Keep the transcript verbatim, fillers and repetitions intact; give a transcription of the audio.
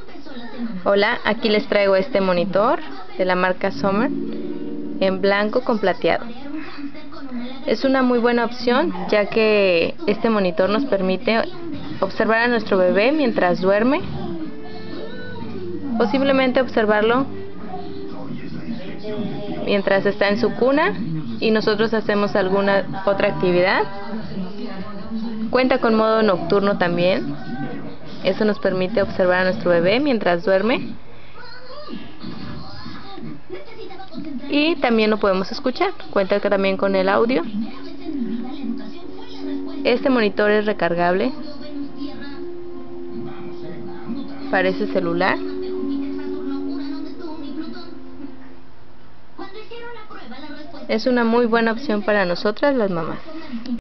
Hola, aquí les traigo este monitor de la marca Sommer en blanco con plateado. Es una muy buena opción, ya que este monitor nos permite observar a nuestro bebé mientras duerme, o simplemente observarlo mientras está en su cuna y nosotros hacemos alguna otra actividad. Cuenta con modo nocturno también. Eso nos permite observar a nuestro bebé mientras duerme. Y también lo podemos escuchar. Cuenta también con el audio. Este monitor es recargable. Parece celular. Es una muy buena opción para nosotras las mamás.